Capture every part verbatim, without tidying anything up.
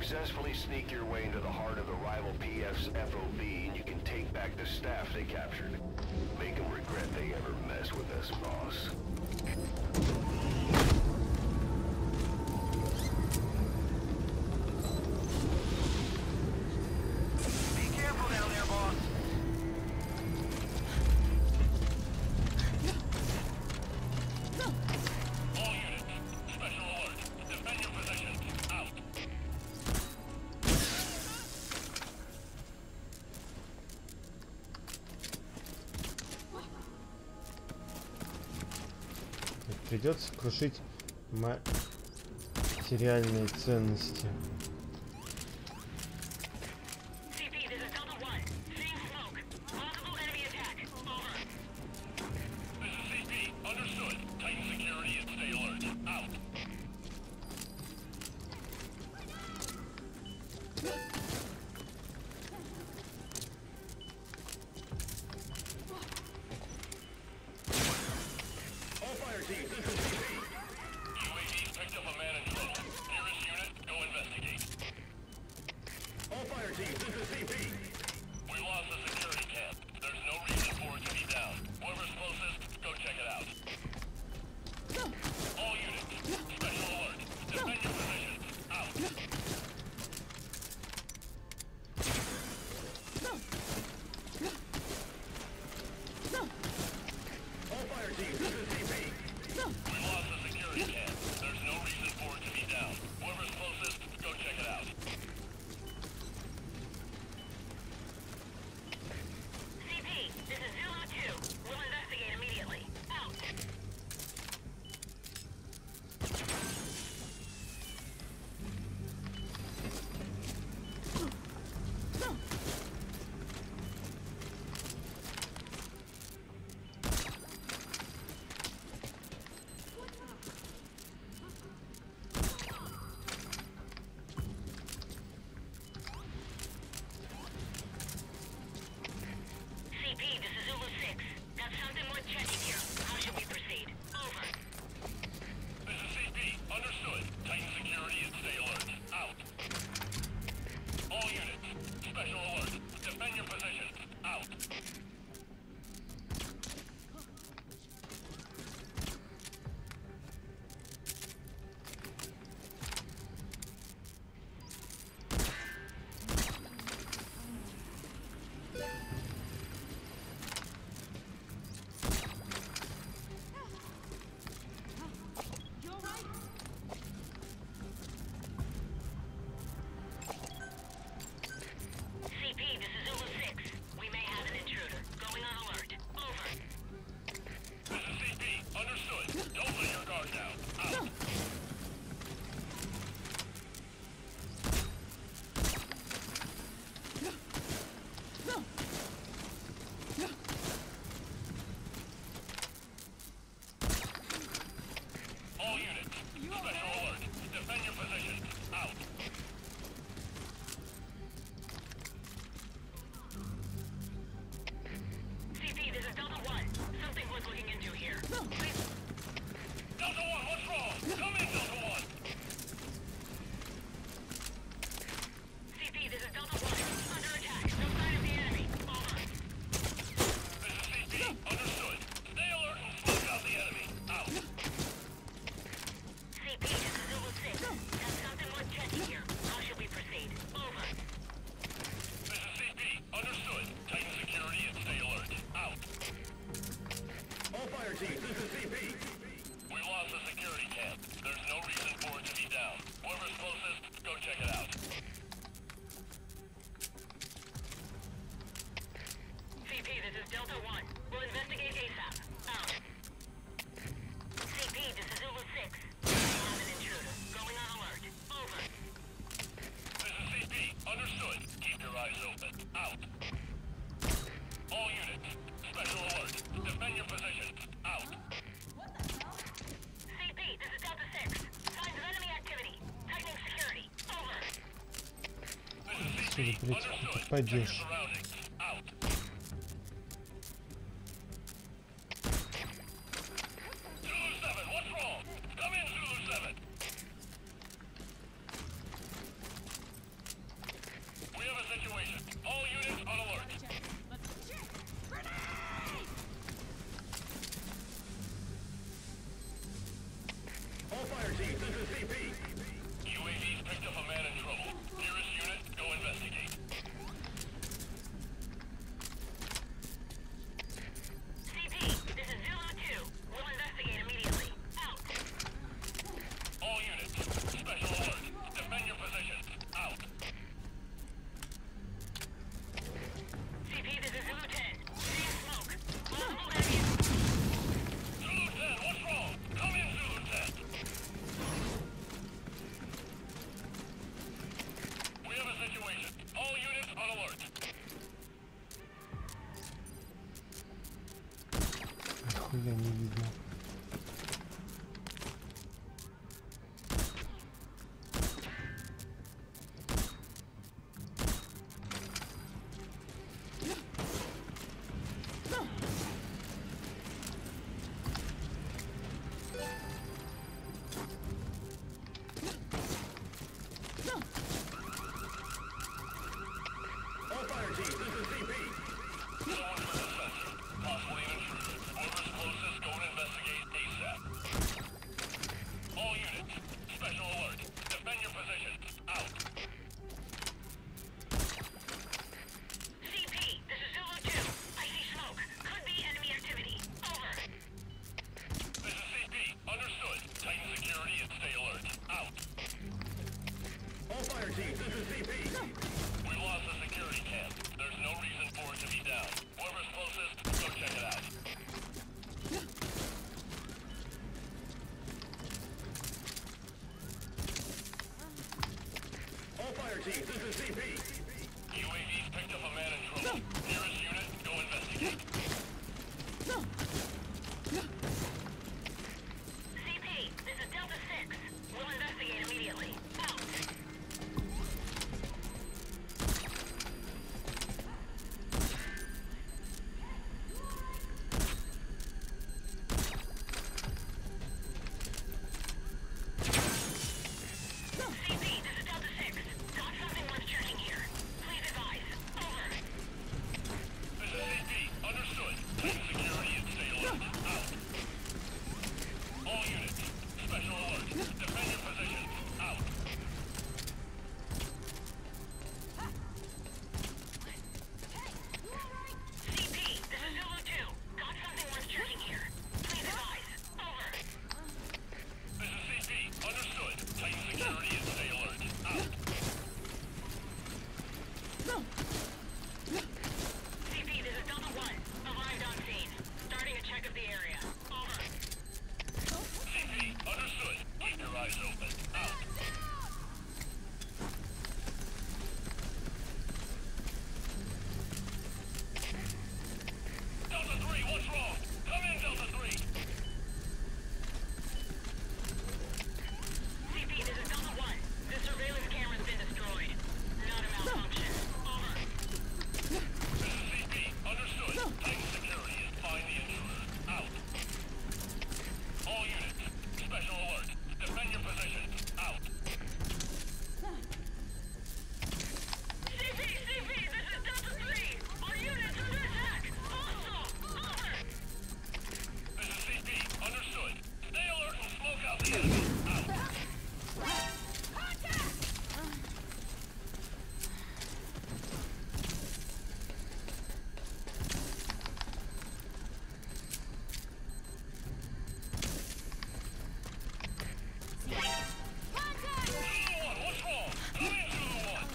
Successfully sneak your way into the heart of the rival P F's F O B, and you can take back the staff they captured. Make them regret they ever mess with us, boss. Be careful down there, boss. All units, special alert. Defend your positions. Out. Придется крушить материальные ценности. Блять, ты пойдешь. We lost the security camp. There's no reason for it to be down. Whoever's closest, go check it out. All fire teams, this is C P. U A V's picked up a man in trouble. Nearest unit, go investigate. C P, this is Delta six. We'll investigate immediately. Out. C P, this is Delta six. Got something worth checking here. Please advise. Over. This is C P. Understood. Tighten security and stay alert. Out. All units, special alert. Defend your positions. Out. C P, this is Zulu two. Got something worth checking here. Please advise. Over. This is C P. Understood. Tighten security and stay alert. Out. C P, this is Delta one. Arrived on scene. Starting a check of the area. Over. C P. Understood. Keep your eyes open. Out. Delta three, what's wrong? Come in, Delta three. C P, this is Delta one. The surveillance camera's been destroyed. Not a malfunction. Over. This is C P. Understood. Tighten security and find the intruders. Out. All units, special alert. Defend your positions. Out. C P, C P, this is Delta three. Our unit's under attack. Hostile. Over. This is C P. Understood. Stay alert and smoke out the enemy. Out. Zulu one, what's wrong? Come in, Zulu one.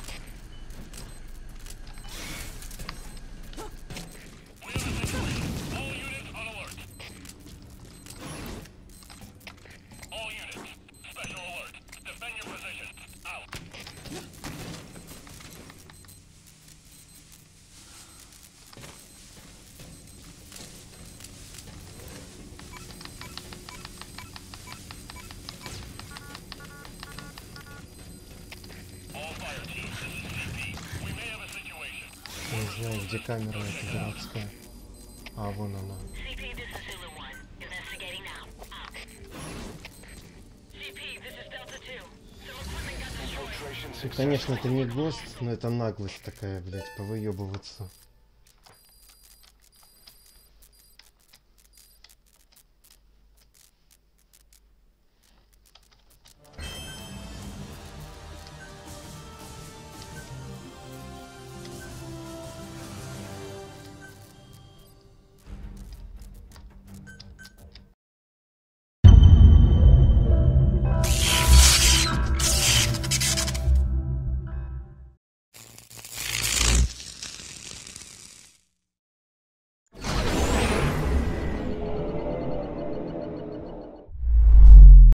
We have a situation. All units on alert. All units, special alert. Defend your positions. Out. All fire teams, this is C P. We may have a situation. Не знаю, где камера эта городская. А, вон она. C P, this is Zulu one. Investigating now. Out. C P, this is Delta two. Some equipment got destroyed. Infiltration И, successful. конечно, это не ГОСТ, но это наглость такая, блядь, повыебываться.